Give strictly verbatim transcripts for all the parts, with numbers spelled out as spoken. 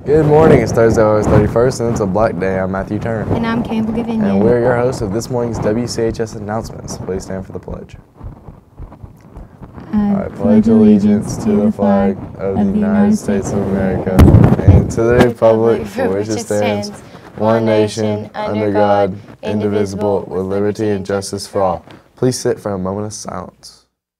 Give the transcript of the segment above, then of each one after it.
Good morning, it's Thursday, August thirty-first, and it's a black day. I'm Matthew Turner. And I'm Campbell Govignon. And we're your hosts of this morning's W C H S announcements. Please stand for the pledge. I I pledge allegiance to the flag of the United States of America and to the republic for which it stands, one nation, under God, indivisible, with liberty and justice for all. Please sit for a moment of silence.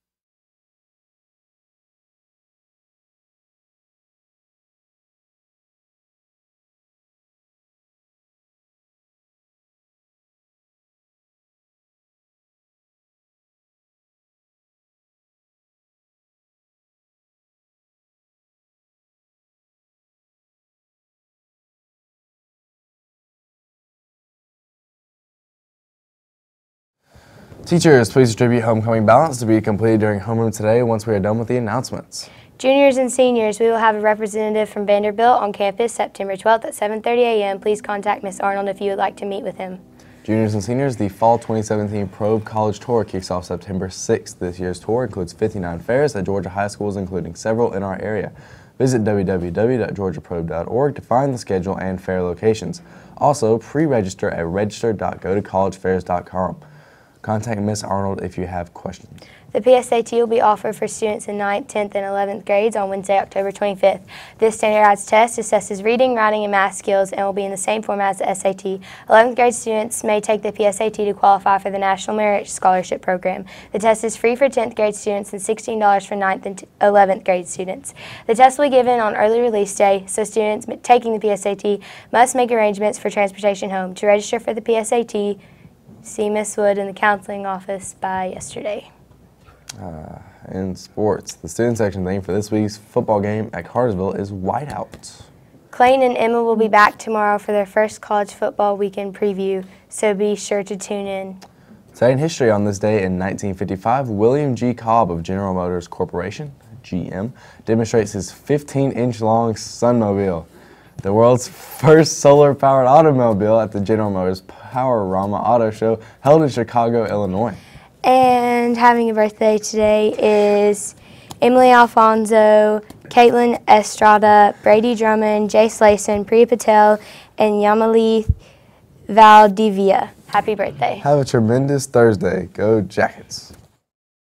Teachers, please distribute homecoming ballots to be completed during homeroom today once we are done with the announcements. Juniors and seniors, we will have a representative from Vanderbilt on campus September twelfth at seven thirty a m Please contact Miz Arnold if you would like to meet with him. Juniors and seniors, the Fall twenty seventeen Probe College Tour kicks off September sixth. This year's tour includes fifty-nine fairs at Georgia high schools, including several in our area. Visit w w w dot georgia probe dot org to find the schedule and fair locations. Also, pre-register at register dot go to college fairs dot com. Contact Miz Arnold if you have questions. The P S A T will be offered for students in ninth, tenth, and eleventh grades on Wednesday, October twenty-fifth. This standardized test assesses reading, writing, and math skills and will be in the same format as the S A T. eleventh grade students may take the P S A T to qualify for the National Merit Scholarship Program. The test is free for tenth grade students and sixteen dollars for ninth and eleventh grade students. The test will be given on early release day, so students taking the P S A T must make arrangements for transportation home. To register for the P S A T, see Miz Wood in the counseling office by yesterday. Uh, in sports, the student section theme for this week's football game at Cartersville is Whiteout. Clayton and Emma will be back tomorrow for their first college football weekend preview, so be sure to tune in. Today in history, on this day in nineteen fifty-five, William G. Cobb of General Motors Corporation, G M, demonstrates his fifteen inch long Sunmobile, the world's first solar-powered automobile, at the General Motors Power-Rama Auto Show held in Chicago, Illinois. And having a birthday today is Emily Alfonso, Caitlin Estrada, Brady Drummond, Jay Slayson, Priya Patel, and Yamali Valdivia. Happy birthday. Have a tremendous Thursday. Go Jackets.